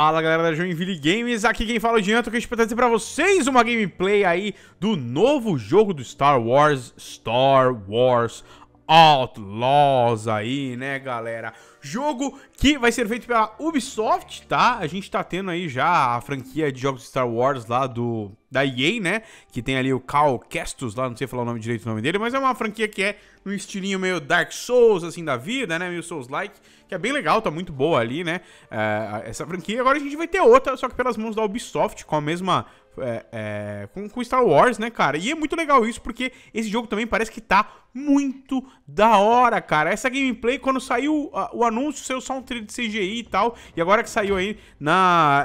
Fala galera da Joinville Games, aqui quem fala é o Dianto, que a gente vai trazer pra vocês uma gameplay aí do novo jogo do Star Wars Outlaws aí, né galera? Jogo que vai ser feito pela Ubisoft, tá? A gente tá tendo aí já a franquia de jogos de Star Wars lá da EA, né? Que tem ali o Cal Kestis lá, não sei falar o nome direito do nome dele, mas é uma franquia que é num estilinho meio Dark Souls, assim, da vida, né? Meio Souls-like, que é bem legal, tá muito boa ali, né? Essa franquia. Agora a gente vai ter outra, só que pelas mãos da Ubisoft, com a mesma... com Star Wars, né, cara? E é muito legal isso, porque esse jogo também parece que tá muito da hora, cara. Essa gameplay, quando saiu o anúncio, saiu só um trailer de CGI e tal, e agora que saiu aí na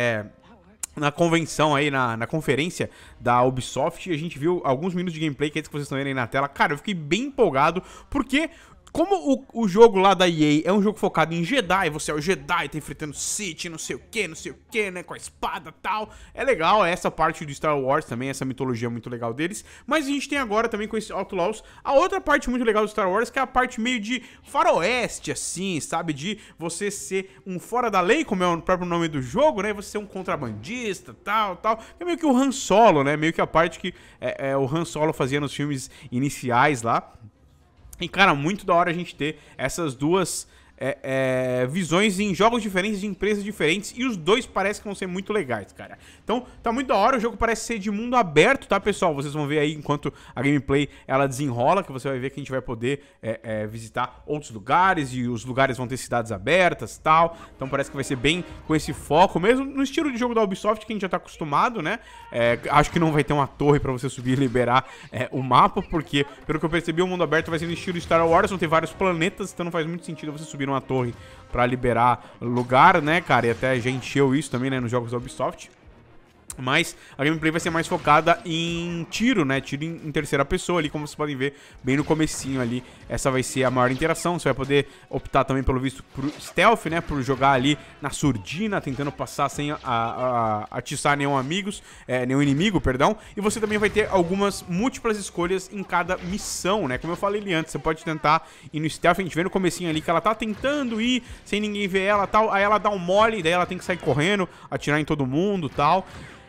convenção aí, na conferência da Ubisoft, a gente viu alguns minutos de gameplay, que é isso que vocês estão vendo aí na tela. Cara, eu fiquei bem empolgado, porque... como o jogo lá da EA é um jogo focado em Jedi, você é o Jedi, tá enfrentando Sith, não sei o que, né, com a espada e tal. É legal essa parte do Star Wars também, essa mitologia muito legal deles. Mas a gente tem agora também com esse Outlaws a outra parte muito legal do Star Wars, que é a parte meio de faroeste, assim, sabe? De você ser um fora da lei, como é o próprio nome do jogo, né? Você ser um contrabandista, tal. É meio que o Han Solo, né? Meio que a parte que o Han Solo fazia nos filmes iniciais lá. E, cara, muito da hora a gente ter essas duas visões em jogos diferentes, de empresas diferentes, e os dois parecem que vão ser muito legais, cara. Então, tá muito da hora, o jogo parece ser de mundo aberto, tá, pessoal? Vocês vão ver aí, enquanto a gameplay, ela desenrola, que você vai ver que a gente vai poder visitar outros lugares, e os lugares vão ter cidades abertas e tal. Então parece que vai ser bem com esse foco, mesmo no estilo de jogo da Ubisoft, que a gente já tá acostumado, né? Acho que não vai ter uma torre pra você subir e liberar o mapa, porque, pelo que eu percebi, o mundo aberto vai ser no estilo Star Wars, vão ter vários planetas, então não faz muito sentido você subir uma torre pra liberar lugar, né, cara? E até já encheu isso também, né, nos jogos da Ubisoft. Mas a gameplay vai ser mais focada em tiro, né? Tiro em terceira pessoa ali, como vocês podem ver bem no comecinho ali. Essa vai ser a maior interação. Você vai poder optar também, pelo visto, por stealth, né? Por jogar ali na surdina, tentando passar sem atiçar nenhum inimigo, perdão. E você também vai ter algumas múltiplas escolhas em cada missão, né? Como eu falei ali antes, você pode tentar ir no stealth. A gente vê no comecinho ali que ela tá tentando ir sem ninguém ver ela, tal. Aí ela dá um mole, daí ela tem que sair correndo, atirar em todo mundo, tal.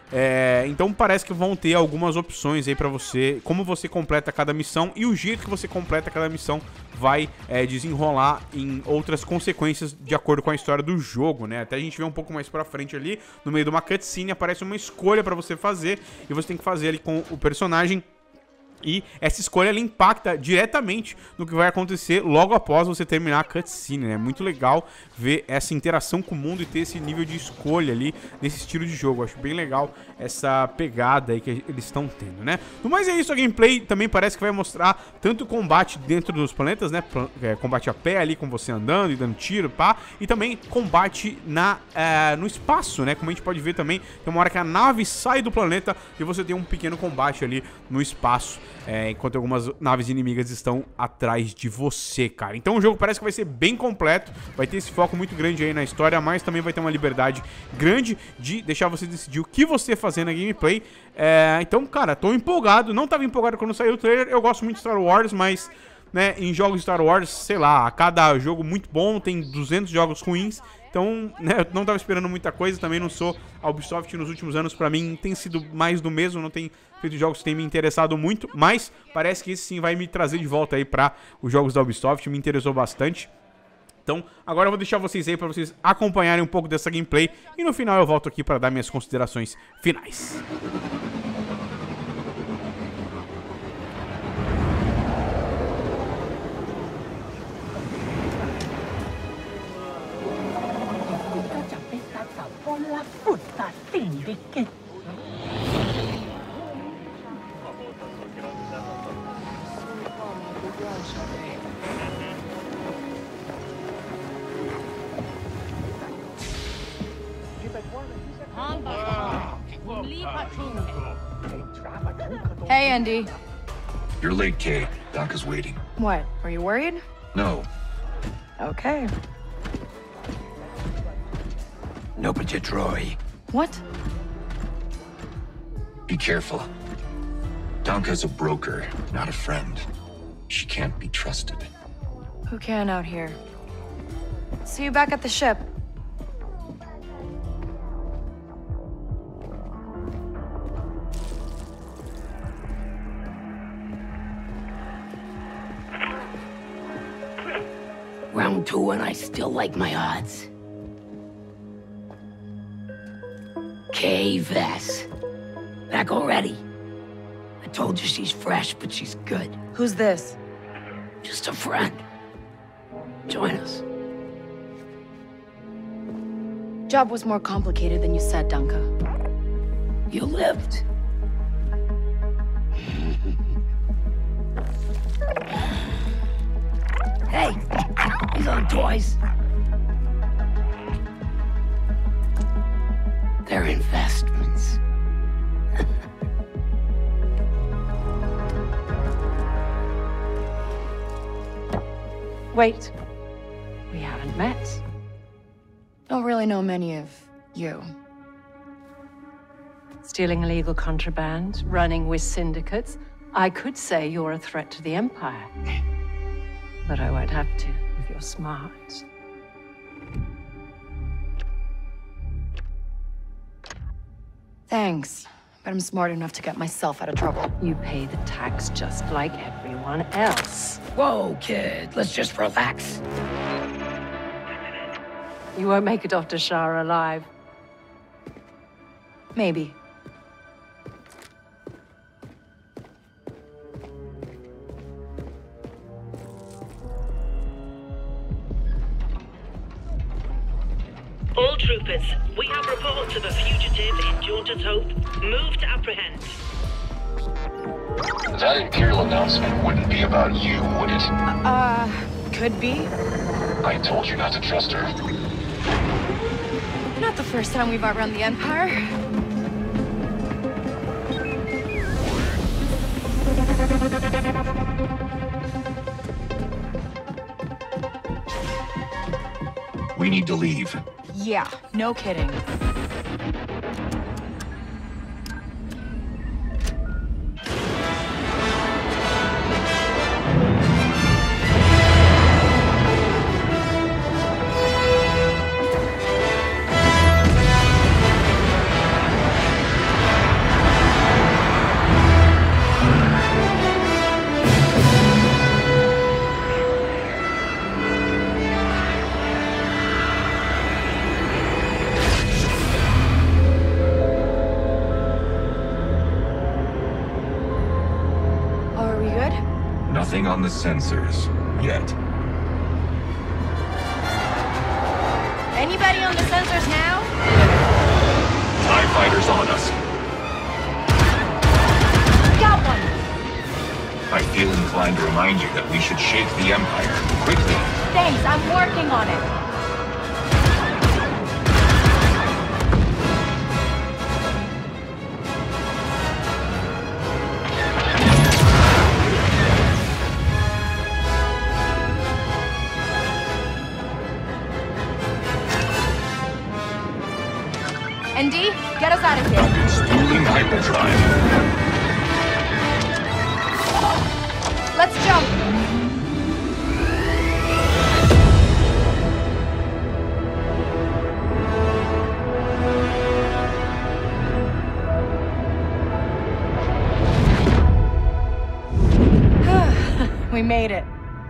Então parece que vão ter algumas opções aí pra você, como você completa cada missão, e o jeito que você completa cada missão vai desenrolar em outras consequências de acordo com a história do jogo, né? Até a gente vê um pouco mais pra frente ali, no meio de uma cutscene, aparece uma escolha pra você fazer, e você tem que fazer ali com o personagem. E essa escolha, ela impacta diretamente no que vai acontecer logo após você terminar a cutscene, né? Muito legal ver essa interação com o mundo e ter esse nível de escolha ali nesse estilo de jogo. Acho bem legal essa pegada aí que eles estão tendo, né? No mais é isso, a gameplay também parece que vai mostrar tanto combate dentro dos planetas, né? Combate a pé ali, com você andando e dando tiro, pá. E também combate no espaço, né? Como a gente pode ver também, tem uma hora que a nave sai do planeta e você tem um pequeno combate ali no espaço. Enquanto algumas naves inimigas estão atrás de você, cara. Então o jogo parece que vai ser bem completo, vai ter esse foco muito grande aí na história, mas também vai ter uma liberdade grande de deixar você decidir o que você fazer na gameplay. Então, cara, tô empolgado. Não tava empolgado quando saiu o trailer. Eu gosto muito de Star Wars, mas, né, em jogos de Star Wars, sei lá, a cada jogo muito bom tem 200 jogos ruins. Então, né, eu não tava esperando muita coisa, também não sou a Ubisoft nos últimos anos, pra mim tem sido mais do mesmo, não tem feito jogos que tem me interessado muito, mas parece que esse sim vai me trazer de volta aí pra os jogos da Ubisoft, me interessou bastante. Então, agora eu vou deixar vocês aí pra vocês acompanharem um pouco dessa gameplay e no final eu volto aqui pra dar minhas considerações finais. Hey, Andy. You're late, Kay. Doc is waiting. What? Are you worried? No. Okay. No, but Troy. What? Be careful. Donka's a broker, not a friend. She can't be trusted. Who can out here? See you back at the ship. Round 2 and I still like my odds. Kay Vess. Back already. I told you she's fresh, but she's good. Who's this? Just a friend. Join us. Job was more complicated than you said, Dunka. You lived. Hey, these aren't toys. They're investments. Wait. We haven't met. Don't really know many of you. Stealing illegal contraband, running with syndicates. I could say you're a threat to the Empire. But I won't have to, if you're smart. Thanks, but I'm smart enough to get myself out of trouble. You pay the tax just like everyone else. Whoa, kid, let's just relax. You won't make it off to Shara alive. Maybe. All troopers, we have reports of a fugitive in Jaunter's Hope. Move to apprehend. That Imperial announcement wouldn't be about you, would it? Could be. I told you not to trust her. Not the first time we've outrun the Empire. We need to leave. Yeah, no kidding. Nothing on the sensors yet. Anybody on the sensors now? TIE fighters on us. Got one! I feel inclined to remind you that we should shake the Empire quickly. Thanks, I'm working on it. ND, get us out of here. Duncan's dueling hyperdrive. Let's jump. We made it.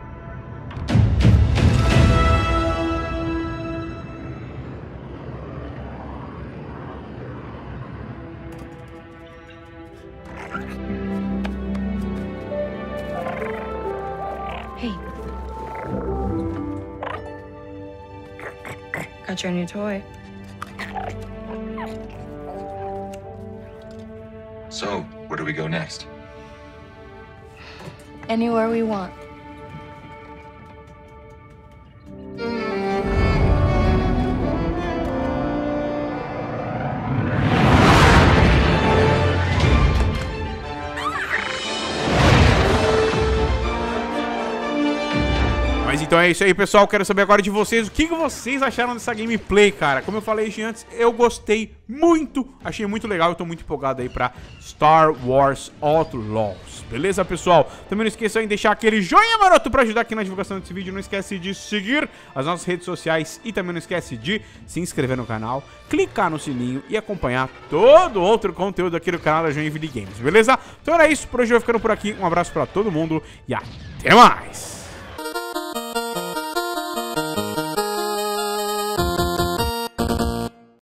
Hey. Got your new toy. So, where do we go next? Anywhere we want. Mas então é isso aí, pessoal. Quero saber agora de vocês o que vocês acharam dessa gameplay, cara. Como eu falei antes, eu gostei muito, achei muito legal. Eu tô muito empolgado aí pra Star Wars Outlaws. Beleza, pessoal? Também não esqueça em deixar aquele joinha maroto pra ajudar aqui na divulgação desse vídeo. Não esquece de seguir as nossas redes sociais e também não esquece de se inscrever no canal, clicar no sininho e acompanhar todo outro conteúdo aqui do canal da Joinville Games, beleza? Então era isso, por hoje eu vou ficando por aqui. Um abraço pra todo mundo e até mais!